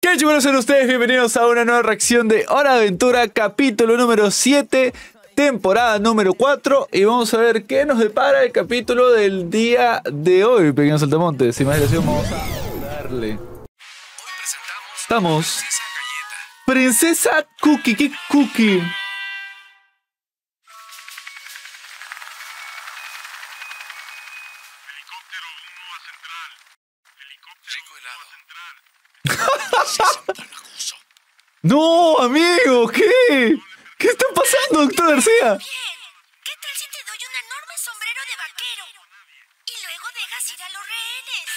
¿Qué chicos son ustedes? Bienvenidos a una nueva reacción de Hora de Aventura, capítulo número 7, temporada número 4. Y vamos a ver qué nos depara el capítulo del día de hoy, pequeños saltamontes. Sin más dilación, vamos a darle. Estamos. Princesa Cookie, ¿qué Cookie? No, amigo, ¿qué? ¿Qué está pasando, doctor García? Bien, ¿qué tal si te doy un enorme sombrero de vaquero? Y luego dejas ir a los rehenes.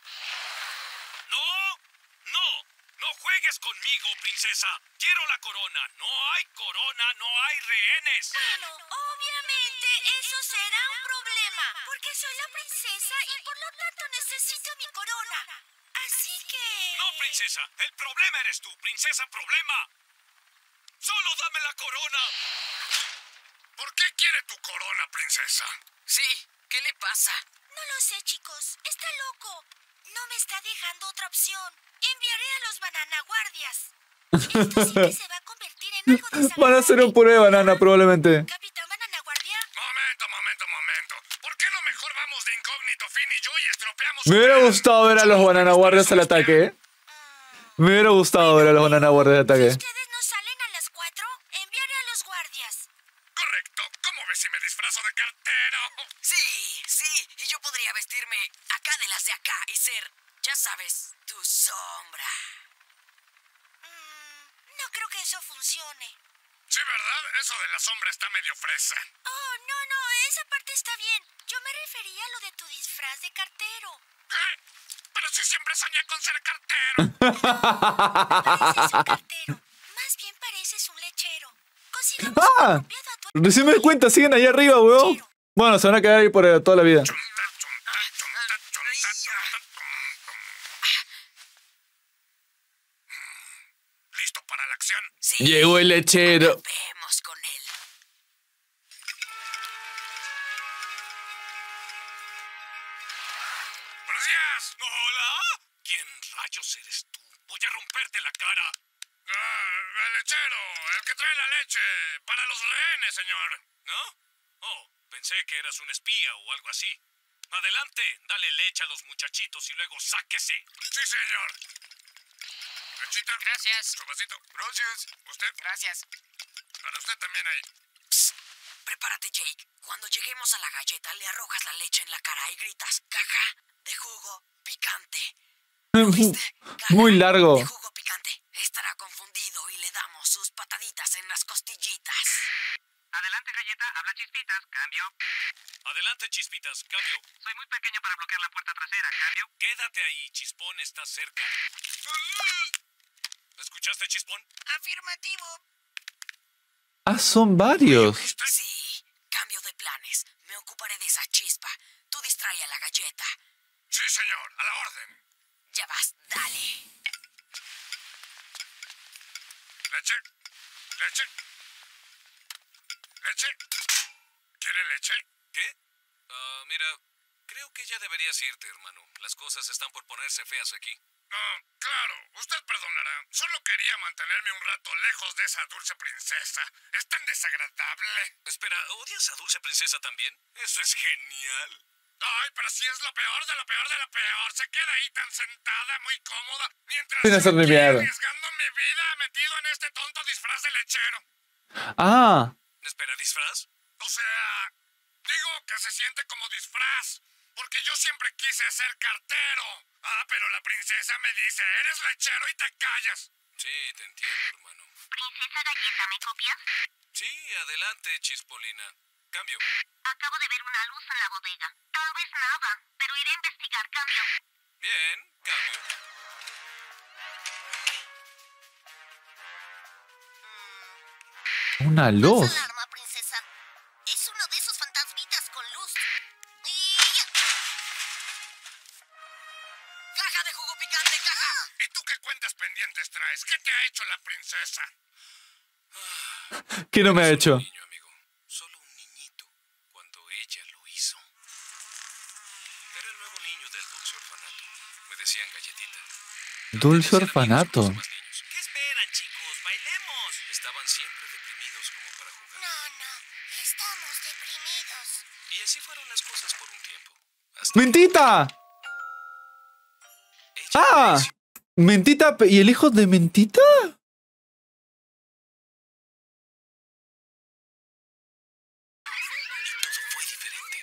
No juegues conmigo, princesa. Quiero la corona. No hay corona, no hay rehenes. Bueno, obviamente eso será un problema, porque soy la princesa y por lo tanto necesito mi corona. Así que... No, princesa. El problema eres tú, princesa problema. Solo dame la corona. ¿Por qué quiere tu corona, princesa? Sí, ¿qué le pasa? No lo sé, chicos. Está loco. No me está dejando otra opción. Enviaré a los bananaguardias. Esto sí que se va a convertir en algo desagradable. Van a hacer un puré de banana, probablemente. Capitán Bananaguardia. Momento. ¿Por qué no mejor vamos de incógnito, Finn y yo, y estropeamos... Me hubiera gustado ver a los bananaguardias al ataque, ¿eh? Me hubiera gustado ver a los bananaguardias al ataque. Si ustedes no salen a las 4, enviaré a los guardias. Correcto. ¿Cómo ves si me disfrazo de cartero? Sí, y yo podría vestirme acá de las de acá y ser, ya sabes, tu sombra. No creo que eso funcione. Sí, ¿verdad? Eso de la sombra está medio fresa. Oh, no, esa parte está bien. Yo me refería a lo de tu disfraz de cartero. ¿Qué? Pero si siempre soñé con ser cartero. No pareces un cartero. Más bien pareces un lechero. Consigamos un apropiado atuendo. Recién me di cuenta, siguen allá arriba, weón. Bueno, se van a quedar ahí por toda la vida. ¿Listo para la acción? Sí, Llegó el lechero. vemos con él. ¡Buenos días! ¡Hola! ¿Quién rayos eres tú? Voy a romperte la cara. El lechero, el que trae la leche. Para los rehenes, señor. ¿No? Oh, pensé que eras un espía o algo así. Adelante, dale leche a los muchachitos y luego sáquese. Sí, señor. Lechita. Gracias. Su vasito. Gracias. ¿Usted? Gracias. Para usted también hay. Psst, prepárate, Jake. Cuando lleguemos a la galleta, le arrojas la leche en la cara y gritas, caja de jugo picante. ¿Viste? Caja Muy largo. de jugo picante. Estará confundido y le damos sus pataditas en las costillitas. Adelante, galleta. Habla Chispitas. Cambio. Adelante, Chispitas. Cambio. Soy muy pequeño para bloquear la puerta trasera. Cambio. Quédate ahí, Chispón está cerca. ¿Escuchaste, Chispón? Afirmativo. Ah, son varios. Sí, cambio de planes. Me ocuparé de esa chispa. Tú distrae a la galleta. Sí, señor. A la orden. Ya vas, dale. Leche. ¿Quiere leche? ¿Qué? Mira, creo que ya deberías irte, hermano. Las cosas están por ponerse feas aquí. Claro. Usted perdonará. Solo quería mantenerme un rato lejos de esa dulce princesa. Es tan desagradable. Espera, ¿odias a Dulce Princesa también? Eso es genial. Ay, pero si es lo peor de lo peor de lo peor. Se queda ahí tan sentada, muy cómoda, mientras Sin hacer ni aquí mierda. arriesgando mi vida metido en este tonto disfraz de lechero. Ah, Espera, ¿disfraz? O sea, digo que se siente como disfraz, porque yo siempre quise ser cartero. Ah, pero la princesa me dice, eres lechero y te callas. Sí, te entiendo, hermano. Princesa Galleta, ¿me copias? Sí, adelante, Chispolina. Cambio. Acabo de ver una luz en la bodega. Tal vez nada, pero iré a investigar. Cambio. Bien, cambio. una luz. Alarma, princesa. Es uno de esos fantasmitas con luz. ¡Caja de jugo picante, caja! ¿Y tú qué cuentas pendientes traes? ¿Qué te ha hecho la princesa? ¿Qué no me ha hecho? Un niño, amigo. Solo un niñito. Cuando ella lo hizo. Era el nuevo niño del dulce orfanato. Me decían galletita. Dulce orfanato. ¿Qué esperan, chicos? ¡Bailemos! Estaban siempre deprimidos como para jugar. No, estamos deprimidos. Y así fueron las cosas por un tiempo. ¡Mentita! ¡Ah! ¿Mentita y el hijo de Mentita? Fue diferente.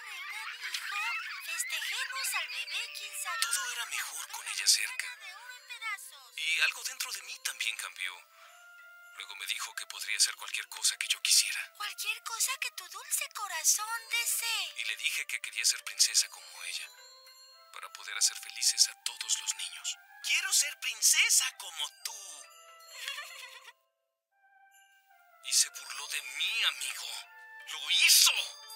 Festejemos al bebé, quién sabe. Todo era mejor con ella cerca. De oro en pedazos. Y algo dentro de mí también cambió. Luego me dijo que podría ser cualquier cosa que yo quisiera. Cualquier cosa que tu dulce corazón desee. Y le dije que quería ser princesa como ella, para poder hacer felices a todos los niños. Quiero ser princesa como tú. Y se burló de mí, amigo. ¡Lo hizo!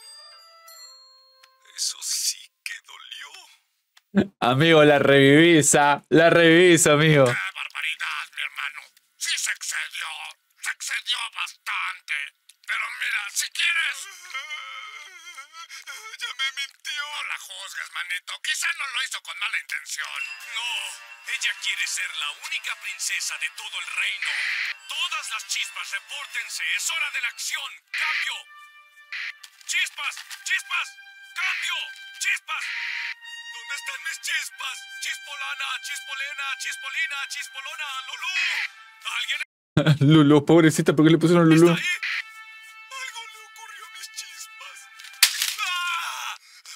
Eso sí que dolió. Amigo, la revivisa, amigo. ¡Qué barbaridad, mi hermano! Sí se excedió bastante. Pero mira, si quieres... Ya me mintió. No la juzgues, manito. Quizá no lo hizo con mala intención. No, ella quiere ser la única princesa de todo el reino. Todas las chispas, repórtense. Es hora de la acción. ¡Cambio! ¡Chispas! ¡Chispas! ¡Cambio! ¡Chispas! ¿Dónde están mis chispas? Chispolana, chispolena, chispolina, chispolona, Lulú. ¿Alguien Lulu, pobrecita, ¿por qué le pusieron Lulu? está ahí? Algo le ocurrió a mis chispas. ¡Ah!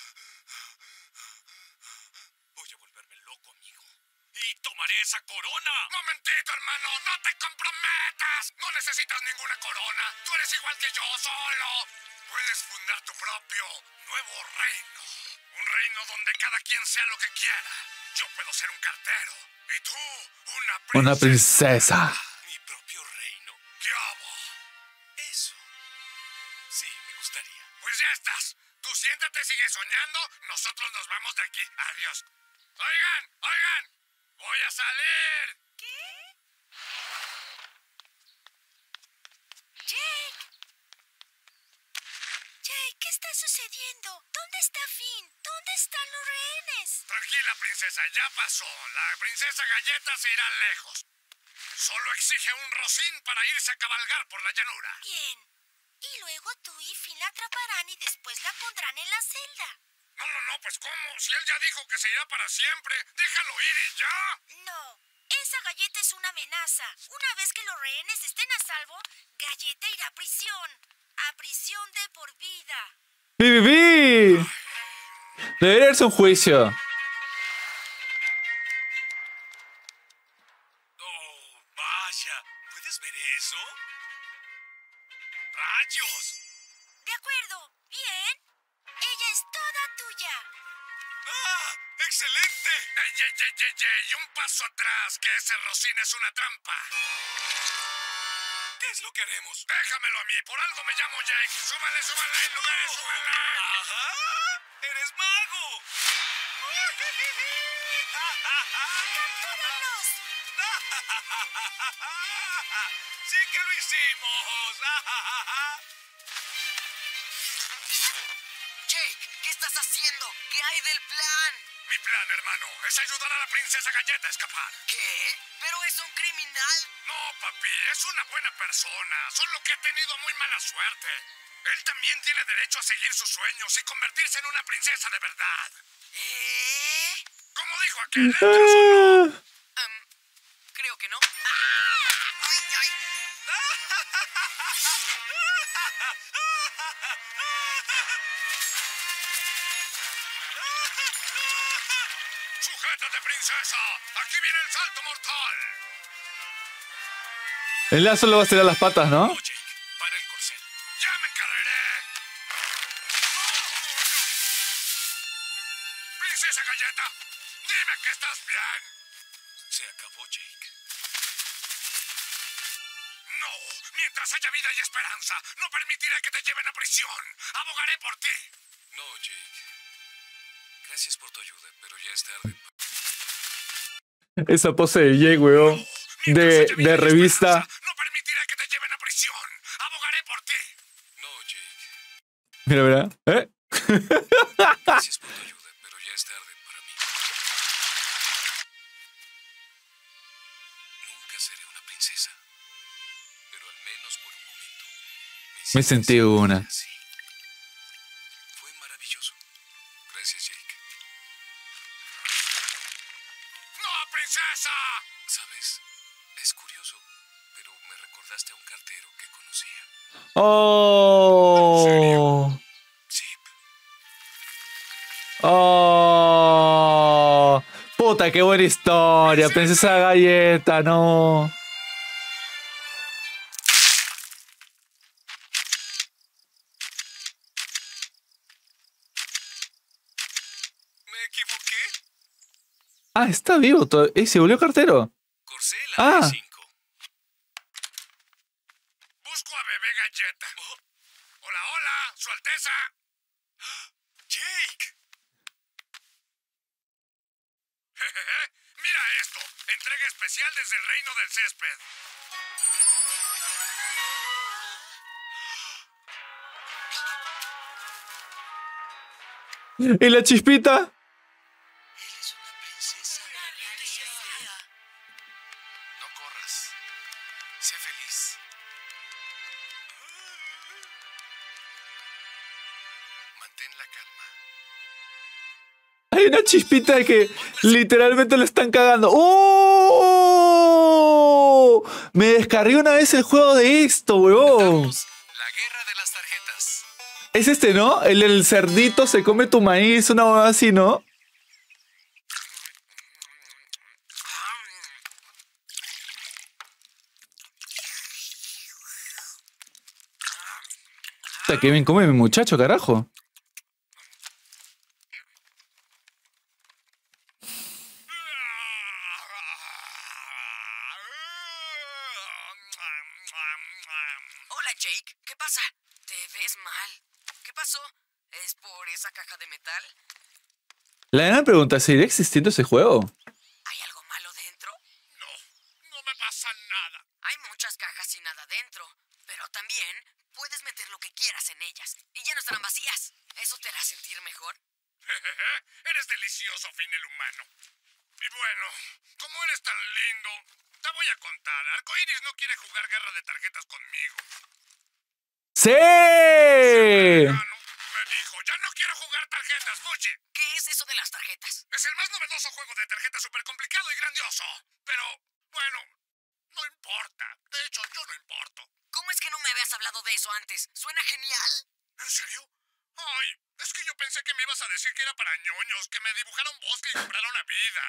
Voy a volverme loco, amigo. Y tomaré esa corona. Momentito, hermano, no te comprometas. No necesitas ninguna corona. Tú eres igual que yo, solo. Puedes fundar tu propio nuevo reino. Un reino donde cada quien sea lo que quiera. Yo puedo ser un cartero. Y tú, Una princesa. ¿Mi propio reino? ¿Qué hago? Eso. Sí, me gustaría. Pues ya estás. Tú siéntate, sigue soñando. Nosotros nos vamos de aquí. Adiós. Oigan. Voy a salir. Jake, ¿qué está sucediendo? ¿Dónde está Finn? ¿Dónde están los rehenes? Tranquila, princesa, ya pasó. La princesa Galleta se irá lejos. Solo exige un rocín para irse a cabalgar por la llanura. Bien. Y luego tú y Finn la atraparán y después la pondrán en la celda. No, pues ¿cómo? Si él ya dijo que se irá para siempre, déjalo ir y ya. No, esa Galleta es una amenaza. Una vez que los rehenes estén a salvo, Galleta irá a prisión. A prisión de por vida. ¡Pi! Debería haberse un juicio. Oh, vaya. ¿Puedes ver eso? ¡Rayos! De acuerdo. Bien. Ella es toda tuya. ¡Ah! ¡Excelente! ¡Ey! Un paso atrás, que ese rocín es una trampa. ¿Qué es lo que haremos? Déjamelo a mí, por algo me llamo Jake. Súbale, súbale. ¡Ajá! ¡Eres mago! ¡Captúralos! ¡Sí que lo hicimos! Jake, ¿qué estás haciendo? ¿Qué hay del plan? Mi plan, hermano, es ayudar a la princesa Galleta a escapar. ¿Qué? ¿Pero es un criminal? No, papi, es una buena persona, solo que ha tenido muy mala suerte. Él también tiene derecho a seguir sus sueños y convertirse en una princesa de verdad. ¿Eh? Como dijo aquel, ¿entras o no? Creo que no. ¡Ay! ¡Sujétate, princesa! ¡Aquí viene el salto mortal! El lazo lo va a tirar las patas, ¿no? No, Jake, para el corcel. ¡Ya me encarreré! ¡Princesa Galleta! ¡Dime que estás bien! Se acabó, Jake. No, mientras haya vida y esperanza, no permitiré que te lleven a prisión. Abogaré por ti. No, Jake. Gracias por tu ayuda, pero ya es tarde. Esa pose de Jake, weón. De revista. No permitiré que te lleven a prisión. Abogaré por ti. No, Jake. Mira. ¿Eh? Gracias por tu ayuda, pero ya es tarde para mí. seré una princesa. Pero al menos por un momento Me hiciste sentí sentir una. así. Fue maravilloso. Gracias, Jake. ¡No, princesa! ¿Sabes? Es curioso, pero me recordaste a un cartero que conocía. ¡Oh! Chip. ¡Oh! ¡Puta, qué buena historia! Princesa Galleta, no. ¿Me equivoqué? Ah, está vivo. Se volvió cartero. Corcel Ah. A5. Busco a bebé galleta. Hola, hola, Su Alteza. Jake. Mira esto. Entrega especial desde el reino del césped. ¿Y la chispita? Eres una princesa. No corras. Sé feliz. Mantén la calma. Hay una chispita que literalmente lo están cagando. ¡Oh! Me descargué una vez el juego de esto, huevón. Vamos, la guerra de las tarjetas. Es este, ¿no? El cerdito se come tu maíz, una huevada así, ¿no? Puta, que bien come mi muchacho, carajo. Hola, Jake. ¿Qué pasa? Te ves mal. ¿Qué pasó? ¿Es por esa caja de metal? La gran pregunta, ¿seguirá existiendo ese juego? ¿Hay algo malo dentro? No, no me pasa nada. Hay muchas cajas sin nada dentro, pero también puedes meter lo que quieras en ellas y ya no estarán vacías. ¿Eso te hará sentir mejor? Eres delicioso, Finel humano. Y bueno, como eres tan lindo, te voy a contar. Arcoiris no quiere jugar guerra de tarjetas conmigo. ¡Sí! Me dijo, ya no quiero jugar tarjetas, Fuchi. ¿Qué es eso de las tarjetas? Es el más novedoso juego de tarjetas súper complicado y grandioso. Pero, bueno, no importa. De hecho, yo no importo. ¿Cómo es que no me habías hablado de eso antes? Suena genial. ¿En serio? Ay, es que yo pensé que me ibas a decir que era para ñoños, que me dibujara un bosque y comprara una vida.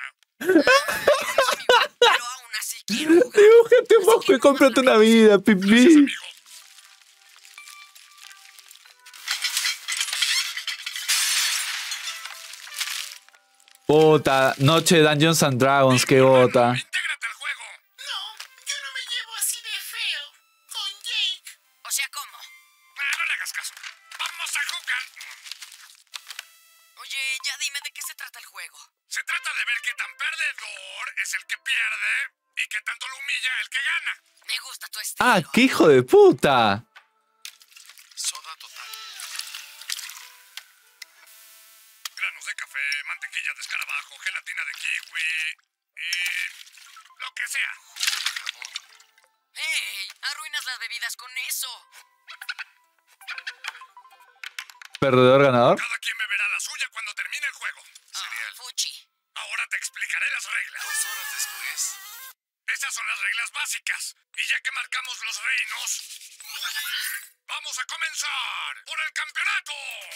Pero aún así quiero jugar. Dibújate un poco y cómprate una vida, Gracias, pipí. amigo. Puta, noche de Dungeons and Dragons, qué bota. Intégrate al juego. No, yo no me llevo así de feo. Con Jake. O sea, ¿cómo? No le hagas caso. Vamos a jugar. Oye, ya dime de qué se trata el juego. Se trata de ver qué tan perdedor es el que pierde y qué tanto lo humilla el que gana. Me gusta tu estilo. Ah, qué hijo de puta. Soda total. Granos de café, mantequilla de escarabajo, gelatina de kiwi y lo que sea. Jugo de jamón. ¡Hey! Arruinas las bebidas con eso. Perdedor ganador. Cada quien beberá la suya cuando termine el juego. Cereal. Fuchi. Ahora te explicaré las reglas. 2 horas después. Esas son las reglas básicas. Y ya que marcamos los reinos, vamos a comenzar por el campeonato.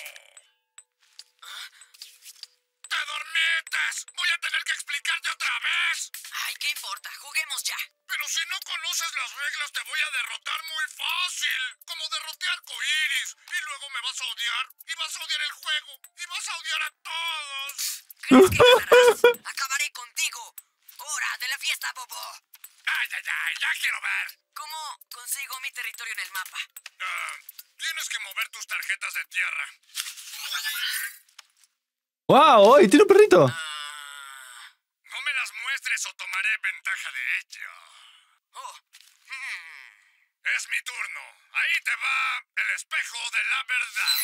¡Te dormites! ¡Voy a tener que explicarte otra vez! Ay, ¿qué importa? Juguemos ya. Pero si no conoces las reglas te voy a derrotar muy fácil. Como derroté a Arcoiris. Y luego me vas a odiar. Y vas a odiar el juego. Y vas a odiar a todos. ¿Crees que ganarás? Acabaré contigo. Hora de la fiesta, Bobo. ¡Ay, ay, ay! ¡Ya quiero ver! ¿Cómo consigo mi territorio en el mapa? Tienes que mover tus tarjetas de tierra. ¡Wow! ¡Y tiene un perrito! No me las muestres o tomaré ventaja de ello. Oh. Es mi turno. Ahí te va el espejo de la verdad.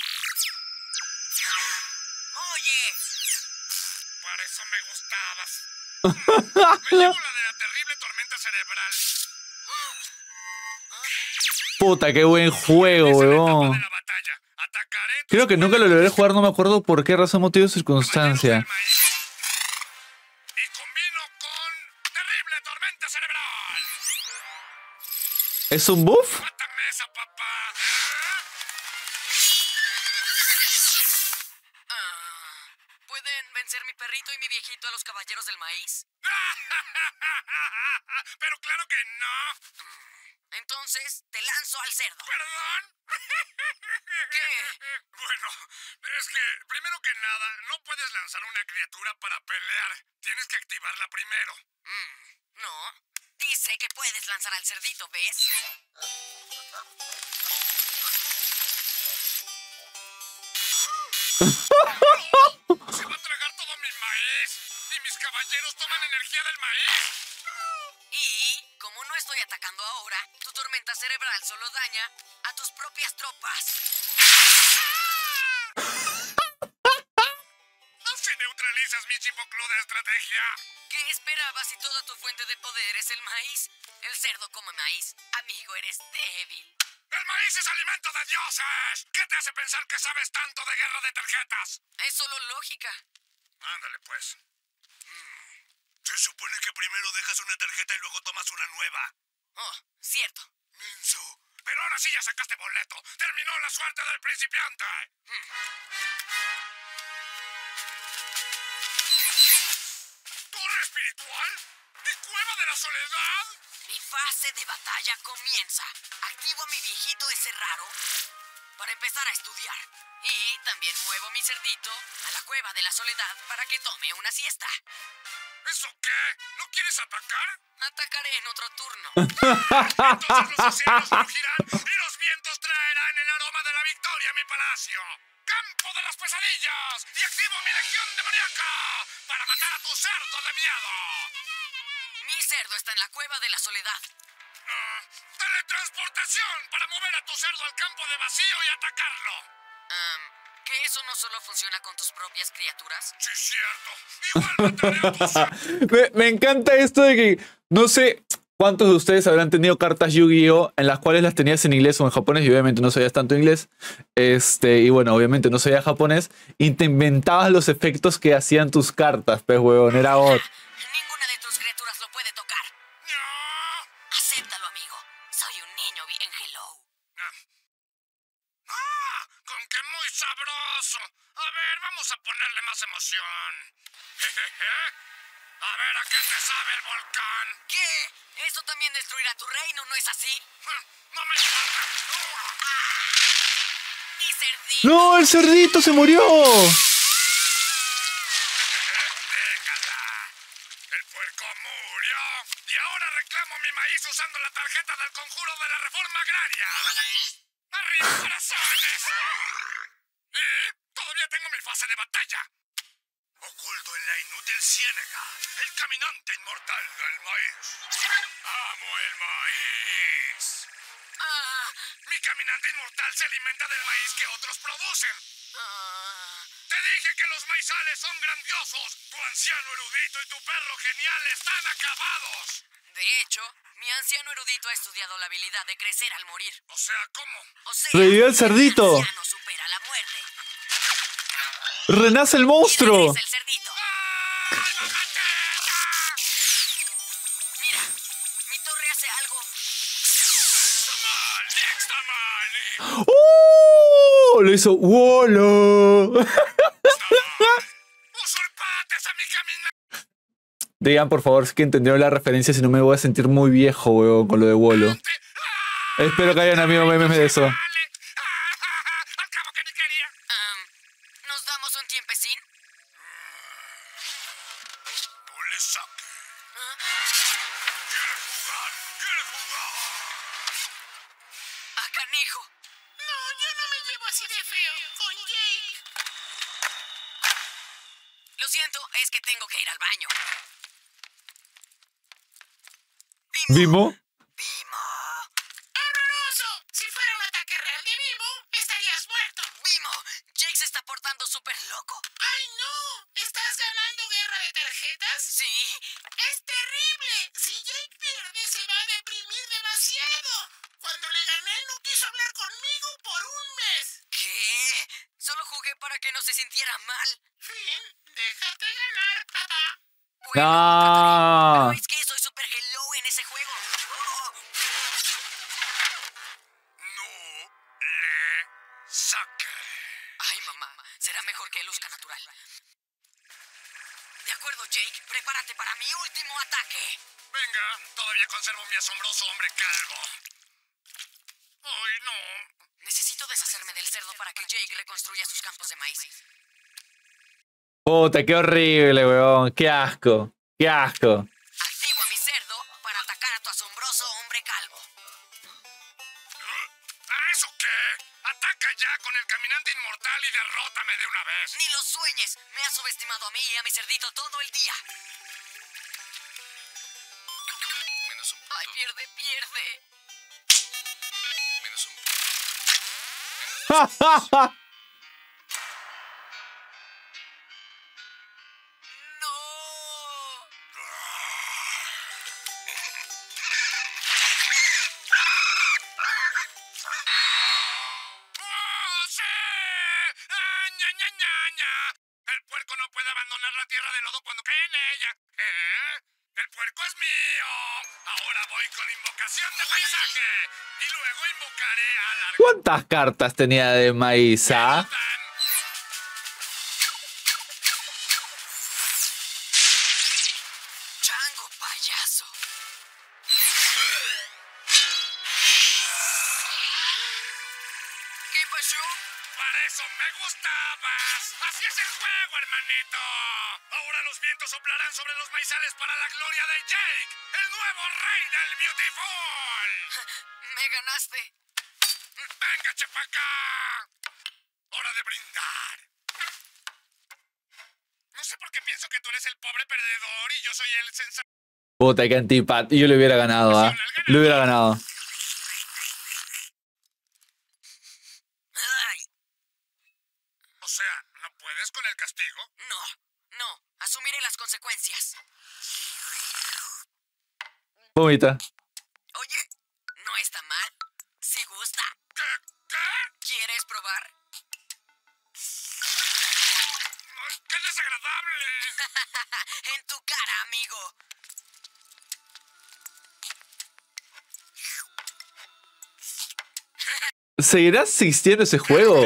Oye. Por eso me gustabas. Me llevo la de la terrible tormenta cerebral. cerebral. Puta, qué buen juego, Es la etapa huevón. de la batalla. Atacaré tus Creo que nunca lo logré jugar, no me acuerdo por qué razón, motivo o compañeros circunstancia. del maíz. Y combino con terrible tormenta cerebral. ¿Es un buff? ¡Mátame esa papá! ¿Pueden vencer mi perrito y mi viejito a los caballeros del maíz? Pero claro que no. Entonces, te lanzo al cerdo. ¿Perdón? ¿Qué? Bueno, es que, primero que nada, no puedes lanzar una criatura para pelear. Tienes que activarla primero. No. Dice que puedes lanzar al cerdito, ¿ves? Se va a tragar todo mi maíz. Y mis caballeros toman energía del maíz. Y, como no estoy atacando ahora, tu tormenta cerebral solo daña a tus propias tropas. Si neutralizas mi chipocluda estrategia. ¿Qué esperabas si toda tu fuente de poder es el maíz? El cerdo come maíz. Amigo, eres débil. ¡El maíz es alimento de dioses! ¿Qué te hace pensar que sabes tanto de guerra de tarjetas? Es solo lógica. Ándale, pues. Se supone que primero dejas una tarjeta y luego tomas una nueva. Oh, cierto. Menso. Pero ahora sí ya sacaste boleto. Terminó la suerte del principiante. ¿Torre espiritual? ¿Y cueva de la soledad? Mi fase de batalla comienza. Activo a mi viejito ese raro para empezar a estudiar. Y también muevo mi cerdito a la cueva de la soledad para que tome una siesta. ¿Eso qué? ¿No quieres atacar? Atacaré en otro turno. Entonces los océanos rugirán y los vientos traerán el aroma de la victoria a mi palacio. ¡Campo de las pesadillas! Y activo mi legión demoníaca para matar a tu cerdo de miedo. Mi cerdo está en la cueva de la soledad. Teletransportación para mover a tu cerdo al campo de vacío y atacarlo. ¿Que eso no solo funciona con tus propias criaturas? Sí, cierto. Igual mataré a tu cerdo. Me encanta esto de que no sé cuántos de ustedes habrán tenido cartas Yu-Gi-Oh! En las cuales las tenías en inglés o en japonés y obviamente no sabías tanto inglés. Y bueno, obviamente no sabías japonés y te inventabas los efectos que hacían tus cartas, pues huevón, era bot. Ninguna de tus criaturas lo puede tocar. No. Acéptalo, amigo. Soy un niño bien hello. ¡Ah! ¡Con que muy sabroso! A ver, vamos a ponerle más emoción. A ver, ¿a qué te sabe el volcán? ¿Qué? ¿Eso también destruirá tu reino, no es así? ¡No me importa! ¡Mi cerdito! ¡No! ¡El cerdito se murió! ¡Déjala! ¡El puerco murió! Y ahora reclamo mi maíz usando la tarjeta del conjuro de la reforma agraria. ¡Arriba, corazones! Y todavía tengo mi fase de batalla. Oculto en la inútil ciénaga, el caminante inmortal del maíz. ¡Amo el maíz! Mi caminante inmortal se alimenta del maíz que otros producen. Te dije que los maizales son grandiosos. Tu anciano erudito y tu perro genial están acabados. De hecho, mi anciano erudito ha estudiado la habilidad de crecer al morir. O sea, ¿cómo? O sea, ¡Revivió el cerdito! El anciano supera la muerte. ¡Renace el monstruo! Y regresa el cerdito. ¡Ay, bájate! Mira, mi torre hace algo. Está mal. Lo hizo Wolo. ¡Usurpates a mi caminante! Digan por favor si que entendieron la referencia, si no me voy a sentir muy viejo, weón, con lo de Wolo. Espero que hayan habido memes de eso. Al cabo que ni quería. ¿Nos damos un tiempecín? No le saque. ¿Quiere jugar? ¿Quiere jugar? ¡Ah, canijo! No, yo no me llevo así de feo. Con Jake. Lo siento, es que tengo que ir al baño. ¿Vimo? ¡Horroroso! Si fuera un ataque real de Vivo, estarías muerto. ¡Vimo! Jake se está portando súper loco. ¡Ay, no! ¿Estás ganando guerra de tarjetas? Sí. ¡Es terrible! Si Jake pierde, se se sintiera mal. Finn, déjate ganar, papá. Bueno, No. pero es que soy super hello en ese juego. No le saque. Ay, mamá, será mejor que luzca natural. De acuerdo, Jake, prepárate para mi último ataque. Venga, todavía conservo mi asombroso hombre calvo. Ay, no. Necesito deshacerme del cerdo para que Jake reconstruya sus campos de maíz. Puta, qué horrible, weón. Qué asco. Qué asco. Activo a mi cerdo para atacar a tu asombroso hombre calvo. ¿A eso qué? Ataca ya con el caminante inmortal y derrótame de una vez. Ni lo sueñes. Me has subestimado a mí y a mi cerdito todo el día. Menos un punto. Ay, pierde. Menos un punto. ¡No! ¡Oh, sí! ¡Ah, ña, ña, ña, ña! El puerco no puede abandonar la tierra de lodo cuando cae en ella. ¿Eh? ¡El puerco es mío! Ahora voy con invocación de paisaje. Y luego invocaré a la... ¿Cuántas cartas tenía de maíz, ah? ¡Chango, payaso! ¿Qué pasó? ¡Para eso me gustabas! ¡Así es el juego, hermanito! Ahora los vientos soplarán sobre los maizales para la gloria de Jake, el nuevo rey del Beautiful. Me ganaste. ¡Venga, chepacá! ¡Hora de brindar! No sé por qué pienso que tú eres el pobre perdedor y yo soy el sensacional. Puta, qué antipat. Yo le hubiera ganado, ah. Le hubiera ganado. Ay, O sea, ¿no puedes con el castigo? no. Asumiré las consecuencias. Vomita. Oye, no está mal. Si gusta. ¿Qué? ¿Quieres probar? ¡Ay, ¡qué desagradable! En tu cara, amigo. ¿Seguirá existiendo ese juego?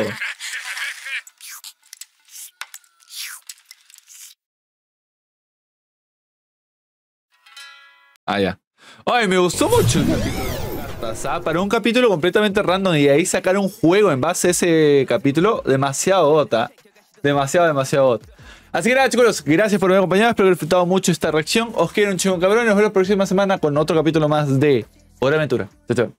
Ah, ya. Ay, me gustó mucho el capítulo de cartas, ¿ah? Para un capítulo completamente random y ahí sacar un juego en base a ese capítulo, demasiado bota. Demasiado bot. Así que nada, chicos, gracias por haberme acompañado. Espero que hayan disfrutado mucho esta reacción. Os quiero un chingo cabrón y nos vemos la próxima semana con otro capítulo más de Hora de Aventura. Chao, chao.